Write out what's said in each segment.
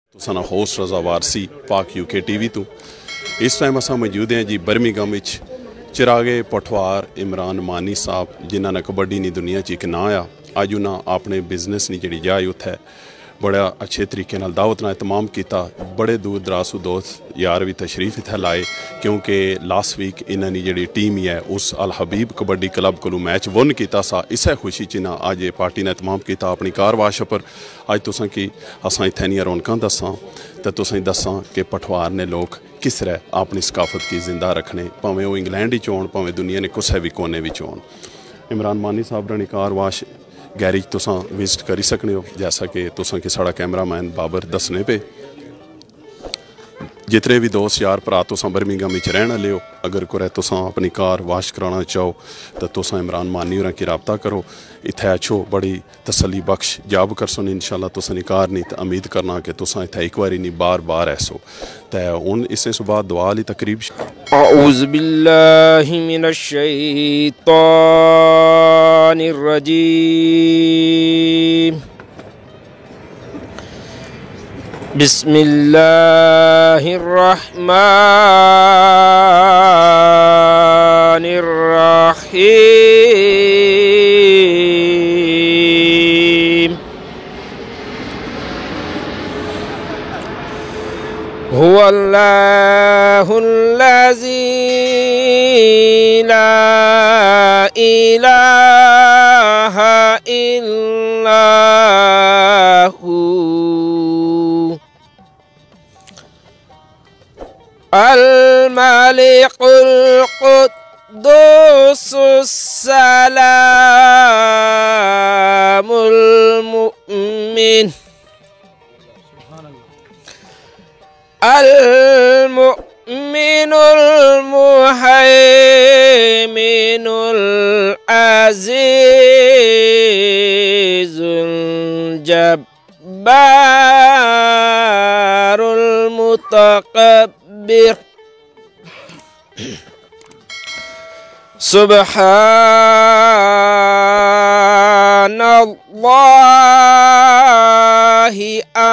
साना host रजा वारसी पाक UK TV तो इस टाइम असा मौजूद हैं जी बर्मिंघम विच चिरागे पठवार इमरान मानी साहब जिन्होंने कबड्डी नी दुनिया च एक ना आ अज उन्हें अपने बिजनेस की जी जाए उत्थे बड़ा अच्छे तरीके नाल दावत नाल तमाम किया। बड़े दूर दराज दोस्त यार भी तशरीफ इत्थे लाए क्योंकि लास्ट वीक इन्हों की जी टीम ही है उस अल हबीब कबड्डी क्लब को मैच वन किया सा। इस खुशी च ना अज पार्टी ने तमाम किया अपनी कार वाश पर। अज तुसें कि असां इत्थे दियां रौनकां दस्सां तो तुसें दस्सां कि पठवार ने लोग किस तरह अपनी सकाफत की जिंदा रखने भावें वो इंग्लैंड ही होण भावें दुनिया ने कुछ भी कोने में होण। इमरान मानी साहब रानी कार वाश गैरेज तुसां विजिट करी सकने हो जैसा कि तुसां कि साड़ा कैमरामैन बाबर दसने पे। जितने भी दोस्त यार भरा तुसां बर्मिंघम विच रहने वाले हो अगर कोई तुसां अपनी कार वाश कराना चाहो तो तुसां इमरान मानी होरां की रबता करो। इत्थे अच्छो बड़ी तसली बख्श जाब करसो इंशाल्लाह तुसां कार नहीं तो उम्मीद करना कि तुसां इत्थे एक बारी नहीं बार बार ऐसो तो हुण इस बाद दुआ वाली तकरीब। औज़ु बिल्लाहि मिनश शैतानिर रजीम बिस्मिल्लाहिर रहमानिर रहीम हुवल्लाहुल्लज़ी ला इलाहा इल्ला हू अल-मालिकुल कुद्दूसुस सलामुल मुमिन अल-मुमिनुल मुहैमिनुल अज़ीज़ुल जब्बारुल मुतकब्बिर सुब्हानल्लाहि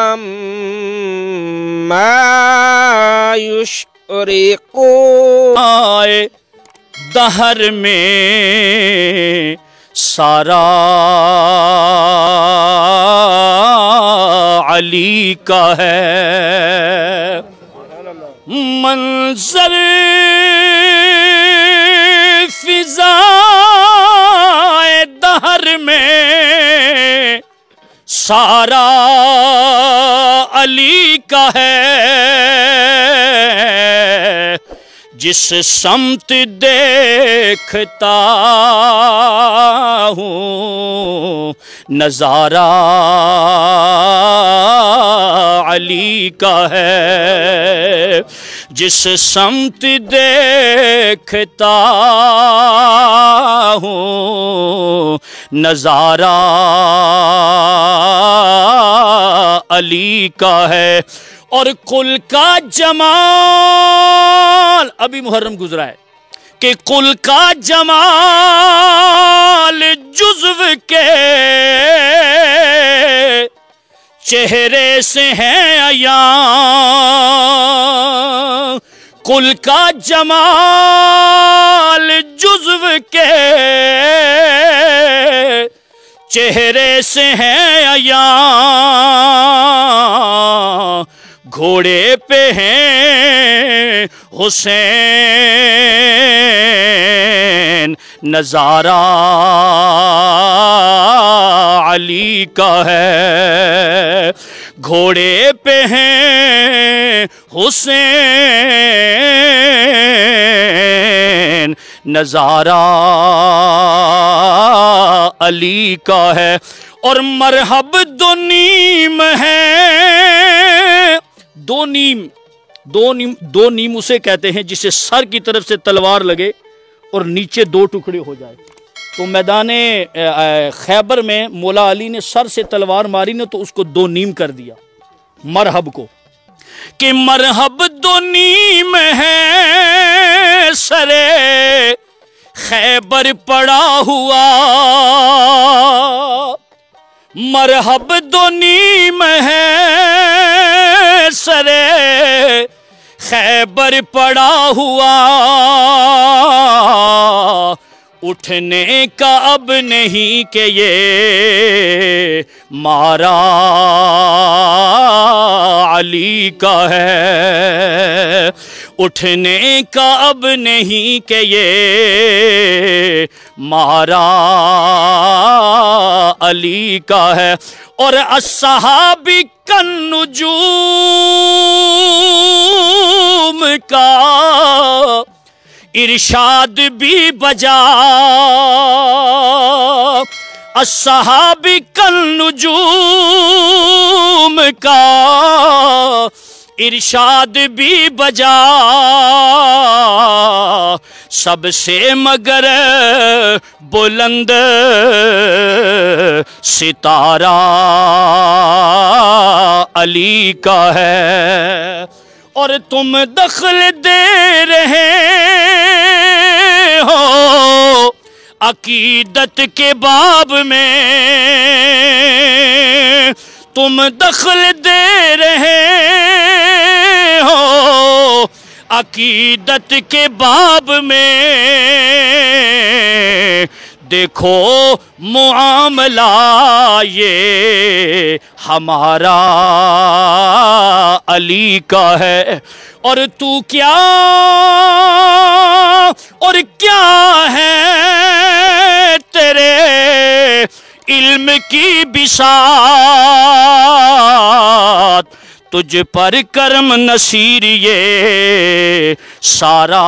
अम्मा युश्रिकून। आए दहर में सारा अली का है मंजर फिज़ाए दहर में सारा अली का है। जिस समत देखता हूँ नज़ारा अली का है। जिस समत देखता हूँ नज़ारा अली का है। और कुल का जमाल अभी मुहर्रम गुजरा है कि कुल का जमाल जुज़्व के चेहरे से है अयां। कुल का जमाल जुज़्व के चेहरे से है अयां। घोड़े पे हैं हुसैन नज़ारा अली का है। घोड़े पे हैं हुसैन नज़ारा अली का है। और मरहब दो नीम है दो नीम उसे कहते हैं जिसे सर की तरफ से तलवार लगे और नीचे दो टुकड़े हो जाए। तो मैदान खैबर में मौला अली ने सर से तलवार मारी ना तो उसको दो नीम कर दिया मरहब को कि मरहब दो नीम है सरे खैबर पड़ा हुआ। मरहब दो नीम है सरे खैबर पड़ा हुआ, उठने का अब नहीं कि ये मारा अली का है, उठने का अब नहीं कि ये मारा अली का है। और अस्सहाबी कन्नुजूम का इरशाद भी बजा, अस्सहाबी कन्नुजूम का इरशाद भी बजा, सबसे मगर बुलंद सितारा अली का है। और तुम दखल दे रहे हो अकीदत के बाब में, तुम दखल दे रहे हो अकीदत के बाब में, देखो मुआमला ये हमारा अली का है। और तू क्या और क्या है तेरे इल्म की बिसात, तुझ पर कर्म नसीर ये सारा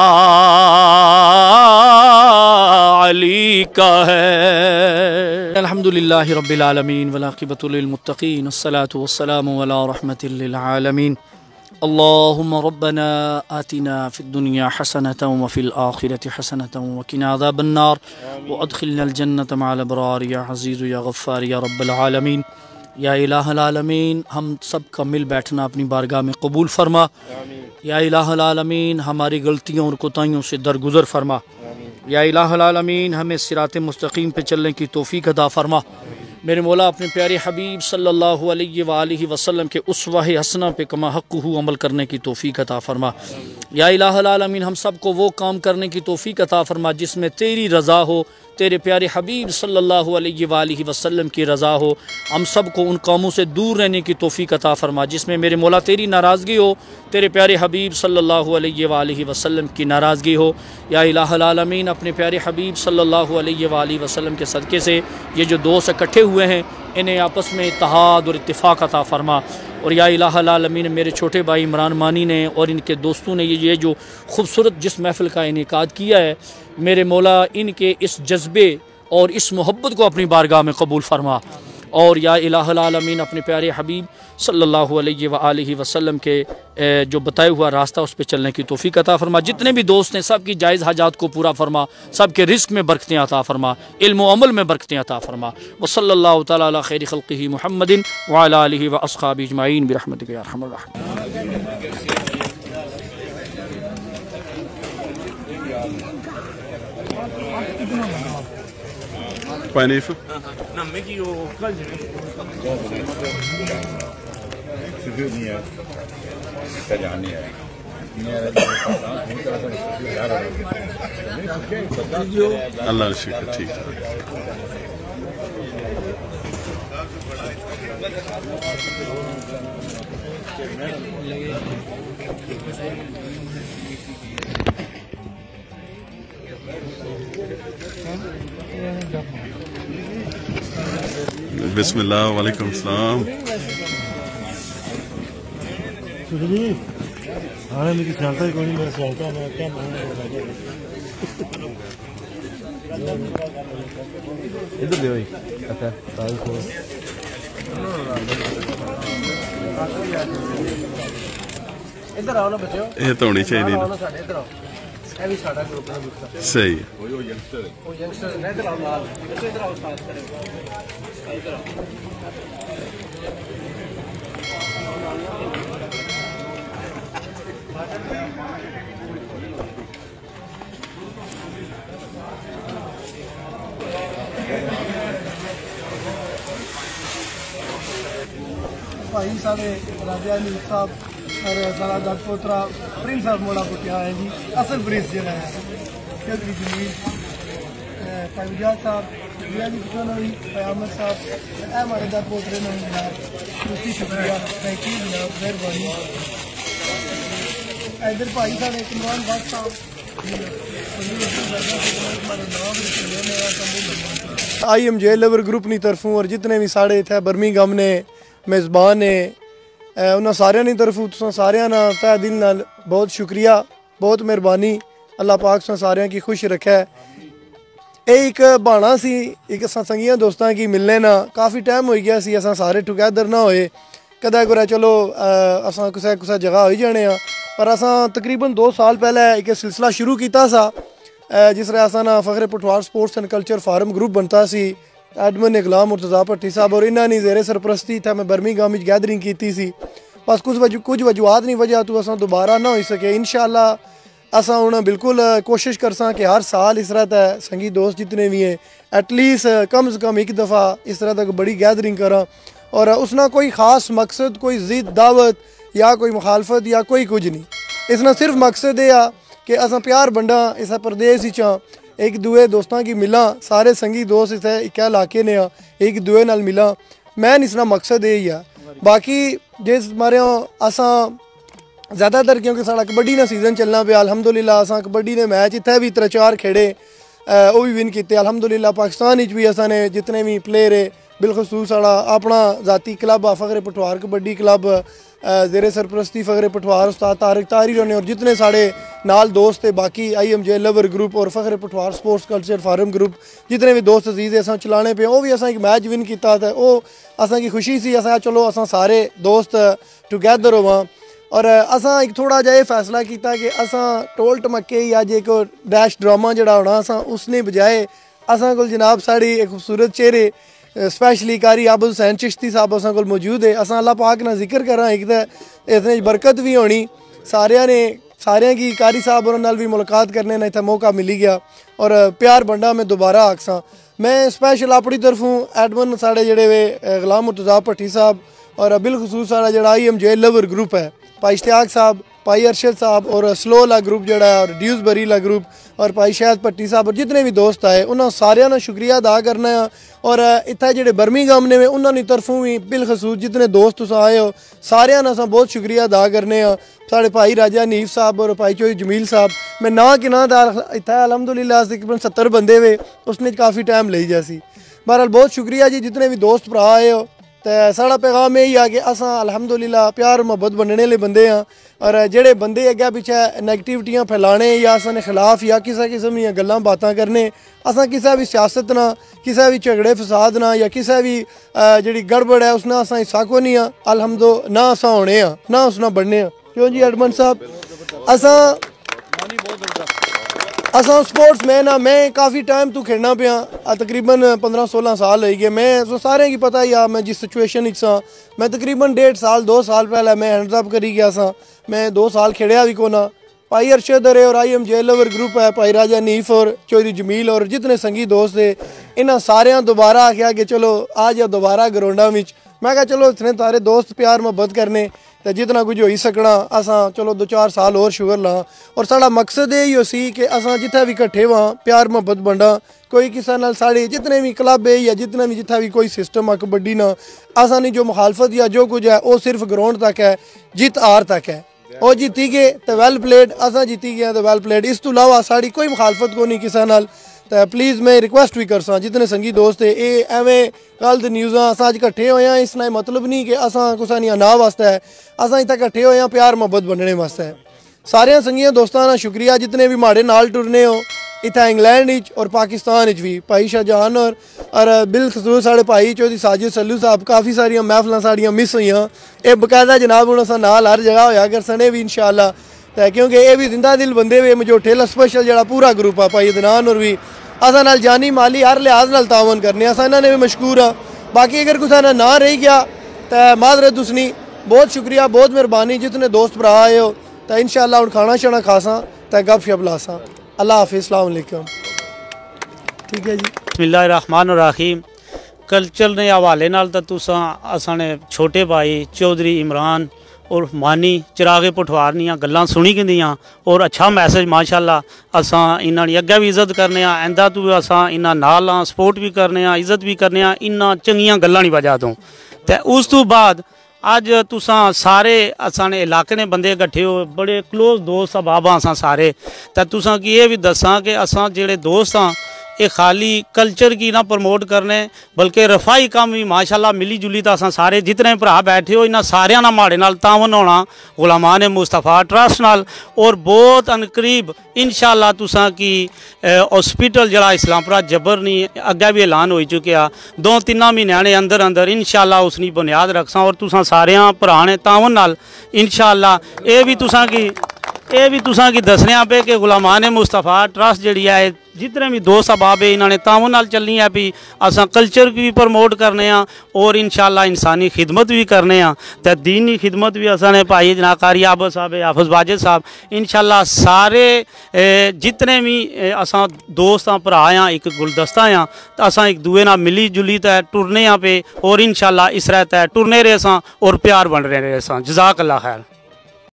अली का है। अल्हम्दुलिल्लाहि रब्बिल आलमीन वल आक़िबतु लिल मुत्तक़ीन अस्सलातु वस्सलामु अला रहमतिल लिल आलमीन। अल्लाहुम्मा रब्बना आतिना फिद दुनिया हसनतन व फिल आखिरति हसनतन व क़िना अज़ाबन नार व अदखिलनल जन्नत मअल अबरार या अज़ीज़ या गफ़्फ़ार या रब्बल आलमीन। या इलाहुल आलमीन, हम सब का मिल बैठना अपनी बारगाह में कबूल फरमा। या इलाहुल आलमीन, हमारी गलतियों और कोताहियों से दरगुजर फरमा। या इलाहुल आलमीन, हमें सिराते मुस्तकीम पे चलने की तौफीक अता फरमा। मेरे मौला अपने प्यारे हबीब सल्लल्लाहु अलैहि वसल्लम के उस्वा हसना पे कमा हक़्क़ुहु अमल करने की तौफीक अता फरमा। या इलाहुल आलमीन, हम सब को वो काम करने की तौफीक अता फरमा जिसमें तेरी रज़ा हो, तेरे प्यारे हबीब सल्लल्लाहु अलैहि वसल्लम की रज़ा हो। हम सब को उन कामों से दूर रहने की तौफीक अता फरमा जिसमें मेरे मौला तेरी नाराज़गी हो, तेरे प्यारे हबीब सल्लल्लाहु अलैहि वसल्लम की नाराज़गी हो। या इलाहुल आलमीन, अपने प्यारे हबीब सल्लल्लाहु अलैहि वसल्लम के सदक़े से ये जो दोस्त इकट्ठे हुए हैं इन्हें आपस में इत्तेहाद और इत्तिफ़ाक़ अता फरमा। और या इलाहुल आलमीन, मेरे छोटे भाई इमरान मानी ने और इनके दोस्तों ने ये जो खूबसूरत जिस महफ़िल का इनेकाद किया है, मेरे मौला इनके इस जज्बे और इस मोहब्बत को अपनी बारगाह में कबूल फरमा। और या इलाहुल आलमीन, अपने प्यारे हबीब सल्लल्लाहु अलैहि वसल्लम के जो बताया हुआ रास्ता उस पर चलने की तौफीक अता फरमा। जितने भी दोस्त हैं सब की जायज़ हाजात को पूरा फरमा, सब के रिस्क में बरकतें अता फरमा, इल्म व अमल में बरकतें अता फरमा। व सल्लल्लाहु तआला अला खैरि खल्क़िही मुहम्मदिन व अला आलिहि व अस्हाबिही अजमईन बिरहमतिका या अरहमर राहिमीन। Pineapple? No, Mickey o Calvin. अल्लाह शुक्र, ठीक है। बिस्मिल्लाह, वालेकुम सलाम। हाँ, मेरी ख्यालता ही कोई नहीं, मेरा ख्यालता मैं क्या इधर दे भाई। अच्छा, इधर आओ ना बच्चों, ये तो होनी चाहिए ना। इधर आओ, ये भी साडा ग्रुप है दूसरा। सही है। वो यंगस्टर है, इधर आओ लाल, इधर आओ साथ करें, इधर आओ। भाई साढ़े राजा अली साहब और सारा दस पोतरा प्रिंस साहब मोड़ा पुटिया है जी असल प्रिंस जो है चौधरी जमील भाई वजाद साहब रियाजी किशोरी भाई अहमद साहब हमारे दस पोतरे ने जनाब उसकी शुक्रिया थैंक यू जनाब मेहरबानी। इधर भाई साहब इमरान भट्ट साहब IMJ लवर ग्रुप की तरफों और जितने भी साढ़े इतने बर्मिंघम ने मेज़बान ने उन्होंने सारे की तरफों तुम सारे तह दिल नाल बहुत शुक्रिया बहुत मेहरबानी अल्लाह पाक तुम सारे की खुश रखे। ये एक बहाना सी एक असा संगियां दोस्तों की मिलने ना काफ़ी टाइम हो गया सी असा सारे टुगैदर ना होए कदा कुदै चलो असा कुसै कुसै जगह हो जाने पर असा तकरीबन 2 साल पहले एक सिलसिला शुरू किया सा जिस तरह असा ना Fakhre Pathwar sports and culture forum group बनता सी एडमिन ने गुलाम मुर्तज़ा भट्टी साहब और इन्होंने जेरे सरप्रस्ती था मैं बर्मिंघम में गैदरिंग की सी बस कुछ वजूहत नहीं वजह तो असा दोबारा ना हो सके इंशाअल्लाह असा हूँ बिल्कुल कोशिश करसा कि हर साल इस तरह तक संगी दोस्त जितने भी हैं एटलीस्ट कम से कम एक दफ़ा इस तरह तक बड़ी गैदरिंग करा और उसना कोई ख़ास मकसद कोई ज़िद दावत या कोई मुखालफत या कोई कुछ नहीं इसना सिर्फ मकसद है कि असा प्यार बंडा इस प्रदेश एक दूए दोस्तों की मिला सारे संगी दोस्त इतने एक इलाके ने एक दूए नाल मिला मैन इसना मकसद यही है। बाकी जिस मारे असा ज़्यादातर क्योंकि साड़ा कबड्डी ना सीजन चलना पे अलहमदुलिल्लाह असा कबड्डी ने मैच इतने भी 3-4 खेड़े वो भी विन किए अलहमदुलिल्लाह। पाकिस्तान भी असा ने जितने भी प्लेयर है बिलखसूस साड़ा अपना ज़ाती क्लब आ फ़खरे पठवार कबड्डी क्लब ज़ेरे सरप्रस्ती फ़खरे पठवार उस्ताद तारिक ताहिर ने और जितने साढ़े नाल दोस्त थे बाकी IMJ लवर ग्रुप और Fakhre Pathwar sports culture forum group जितने भी दोस्त अजीज़ असा चलाने पे वो भी असा एक मैच विन किया था वो असा की खुशी सी असा चलो असा सारे दोस्त टुगैदर होवां और असा एक थोड़ा जहा फैसला किया कि असा टोल टमके या जे को डैश ड्रामा जड़ा होना असा उसने बजाए असा को जनाब साड़ी एक खूबसूरत चेहरे स्पैशली कारी आबुल हुसैन चिश्ती साहब असा को मौजूद है असा अल्लाह पाक ना जिक्र करा एक इसने बरकत भी होनी सारे की कारी साहब और नाल भी मुलाकात करने ना इतना मौका मिली गया और प्यार बंडा मैं दोबारा आखसा मैं स्पैशल अपनी तरफों एडमिन साढ़े जड़े वे गुलाम मुर्तज़ा भट्टी साहब और बिलखसूस साढ़ा जड़ा IMJ लवर ग्रुप है भाई इश्तियाक साहब भाई अरशद साहब और स्लो ला ग्रुप जड़ा है और ड्यूसबरी ला ग्रुप और भाई शायद भट्टी साहब और जितने भी दोस्त आए उन्होंने सारिया ना शुक्रिया अदा करना है और इतना जो बर्मिंघम ने उन्होंने तरफों भी बिलखसूस जितने दोस्त तुस आए हो सारिया ना बहुत शुक्रिया अदा करने साढ़े भाई राजा नीफ साहब और भाई चौधरी जमील साहब मैं ना कि ना इतना अलहमदुलिल्लाह तकरीबन 70 बंदे वे उसने काफ़ी टाइम ली जैसी बहरहाल बहुत शुक्रिया जी जितने भी दोस्त भरा आए हो तो साड़ा पैगाम यही आ कि असा अलहमदुलिल्लाह प्यार मुहब्बत बनने वाले बंदे हाँ और जेड़े बंदे अगे पिछे नैगेटिविटियां फैलाने या असा खिलाफ या किसी किस्म दी गल्लां बातां करने असा किसी भी सियासत ना किसी भी झगड़े फसाद ना या किसी भी जी गड़बड़ है उसना असा हिस्सा को नहीं हाँ अलहमदो ना असा होने ना उसना बनने क्यों जी एडमन साहब असा स्पोर्ट्स मैन हाँ मैं काफ़ी टाइम तो खेलना पाया तकरीबन 15-16 साल हो गए मैं तो सारे की पता ही मैं जिस सिचुएशन सा मैं तकरीबन 1.5 साल 2 साल पहले मैं हैंड्स अप करी गया सा मैं 2 साल खेड़िया भी कोना भाई अरशद है और IMJ लवर ग्रुप है भाई राजा नीफ और चौधरी जमील और जितने संगी दोस्त थे इन्होंने सारे दोबारा आख्या कि चलो आ जाओ दोबारा ग्राउंडा में मैं कहा चलो इतने तारे दोस्त प्यार मुहब्बत करने तो जितना कुछ हो सकना असा चलो 2-4 साल और शुगर ला और साड़ा मकसद यही सी कि असा जिथे भी कट्ठे वहाँ प्यार मुहब्बत बंडा कोई किसी नाल साढ़े जितने भी क्लब है या जितना भी जिथा भी कोई सिस्टम है कबड्डी ना असा नहीं जो मुखालफत या जो कुछ है वो सिर्फ ग्राउंड तक है जित हार तक है वो जीती गए तो वेल प्लेड असा जीती गया तो वेल प्लेड इस तो अलावा साड़ी कोई मुखालफत को नहीं किसी नाल तो प्लीज़ मैं रिक्वेस्ट भी कर सा जितने संगी दोस्त है ये एवं गलत न्यूज़ा अस अज कट्ठे होए हैं इसना मतलब नहीं कि असा कुसा नहीं ना वास्ते है असा इतना कट्ठे होए हैं प्यार मुहब्बत बनने वास्ते है सारे संगियां दोस्तों का शुक्रिया जितने भी माड़े नाल टुरने हो इतना इंग्लैंड और पाकिस्तान भी भाई शाहजहान और बिलखसूस साढ़े भाई चौधरी साजिद सल्लू साहब काफ़ी सारिया महफिल साड़ियाँ मिस हुई ये बकायदा जनाब हूँ अस नाल हर जगह होया कर सने भी इंशाअल्लाह तो क्योंकि ये भी जिंदा दिल बंदे वे मजोठे स्पेशल जरा पूरा ग्रुप आ भाई अदनान और भी असा नाल जानी माली हर लिहाज नाल तावन करने असा इन्होंने भी मशहूर हाँ बाकी अगर कुछ ना रही गया तो माजरत उसनी बहुत शुक्रिया बहुत मेहरबानी जितने दोस्त भरा आए हो तो इंशाअल्लाह हुण खाना शाना खासा तो गप शप लासा अल्लाह हाफिज़ अस्सलाम वालेकुम ठीक है जी बिस्मिल्लाहिर्रहमानिर्रहीम कल्चर ने हवाले नाल तो तुसां असां ने छोटे भाई चौधरी इमरान और मानी चिरागे पठवार ਦੀਆਂ ਗੱਲਾਂ ਸੁਣੀ ਗਈਆਂ और अच्छा मैसेज माशाअल्लाह असां इन्हां दी अग्गे भी इज्जत करने आ इंदा तू असां इन्हां नाल आ सपोर्ट भी करने आ इज्जत भी करने आ इन्हां चंगियां गल्लां दी वजह तो ते उस तो बाद अज तुसां सारे असां ने इलाके ने बंदे इकट्ठे हो बड़े क्लोज दोस्त अहबाब असां सारे ते तुसां की ये भी दसां कि असां जेड़े दोस्त हाँ ये खाली कल्चर की ना प्रमोट करने बल्कि रफाई काम भी माशाल्लाह मिली जुली तो असां सारे जितने भरा बैठे हो इन्हां सारियां नाल माड़े नाल तावन होना गुलामान मुस्तफा ट्रस्ट नाल और बहुत अनकरीब इंशाअल्लाह तुसां की हॉस्पिटल जड़ा इस्लामपुरा जबर नहीं अग्गे भी ऐलान हो चुके 2-3 महीनों ने अंदर अंदर इंशाअल्लाह उसकी बुनियाद रखसा और तुसां सारियां भरा ने तावन नाल इंशाअल्लाह ये भी तुसां की दसने पे कि गुलामान मुस्तफा ट्रस्ट जी है जितने भी दोस्त अहबाब है इन्होंने तावन नाल चलनी है भी असां कल्चर भी प्रमोट करने और इंशाअल्लाह इंसानी खिदमत भी करने तो दीनी खिदमत भी असां ने भाई जनाब कारी आबद साहब हाफिज वाजिद साहब इंशाअल्लाह सारे जितने भी असां दोस्त हाँ भरा हाँ एक गुलदस्ता हाँ तो असां एक दूए नाल मिली जुली तै टुरने पे और इंशाअल्लाह इस तरह तै टुरने रहे और प्यार बन रहे जज़ाक अल्लाह खैर।